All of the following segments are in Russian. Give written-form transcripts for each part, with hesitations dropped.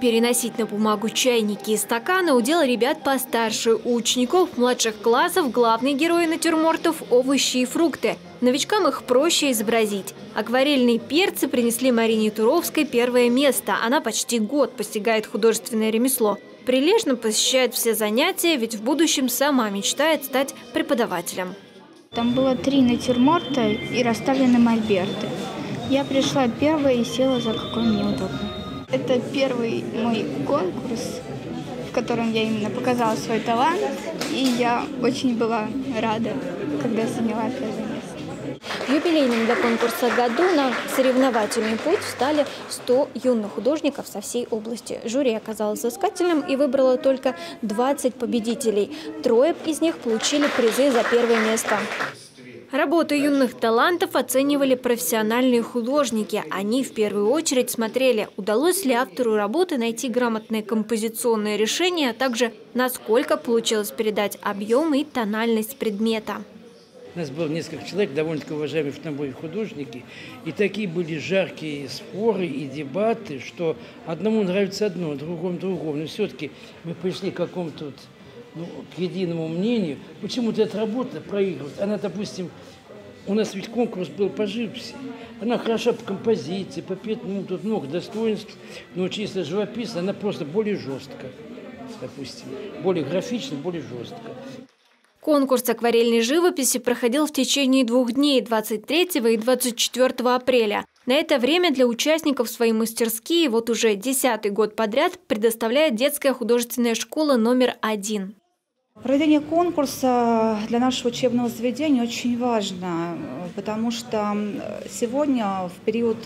Переносить на бумагу чайники и стаканы – удел ребят постарше. У учеников младших классов главные герои натюрмортов – овощи и фрукты. Новичкам их проще изобразить. Акварельные перцы принесли Марине Туровской первое место. Она почти год постигает художественное ремесло. Прилежно посещает все занятия, ведь в будущем сама мечтает стать преподавателем. Там было 3 натюрморта и расставлены мольберты. Я пришла первая и села за какой мне удобно. Это первый мой конкурс, в котором я именно показала свой талант, и я очень была рада, когда заняла первое место. Юбилейным для конкурса году на соревновательный путь встали 100 юных художников со всей области. Жюри оказалось взыскательным и выбрало только 20 победителей. 3 из них получили призы за первое место. Работы юных талантов оценивали профессиональные художники. Они в первую очередь смотрели, удалось ли автору работы найти грамотное композиционное решение, а также насколько получилось передать объем и тональность предмета. У нас было несколько человек, довольно-таки уважаемые в наборе художники, и такие были жаркие споры и дебаты, что одному нравится одно, другому другому. Но все-таки мы пришли к какому-то к единому мнению. Почему-то эта работа проигрывает. Она, допустим, у нас ведь конкурс был по живописи. Она хороша по композиции, по пятну, тут много достоинств, но чисто живописно она просто более жестко, допустим, более графично, более жестко. Конкурс акварельной живописи проходил в течение 2 дней – 23 и 24 апреля. На это время для участников свои мастерские вот уже 10-й год подряд предоставляет детская художественная школа номер 1. Проведение конкурса для нашего учебного заведения очень важно, потому что сегодня в период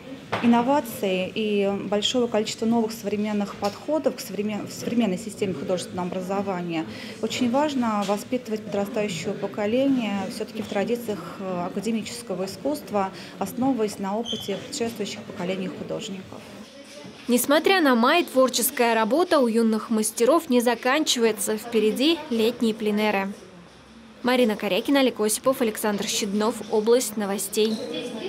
инноваций и большого количества новых современных подходов в современной системе художественного образования очень важно воспитывать подрастающее поколение все-таки в традициях академического искусства, основываясь на опыте предшествующих поколений художников. Несмотря на май, творческая работа у юных мастеров не заканчивается. Впереди летние пленеры. Марина Корякина, Олег Осипов, Александр Щеднов. Область новостей.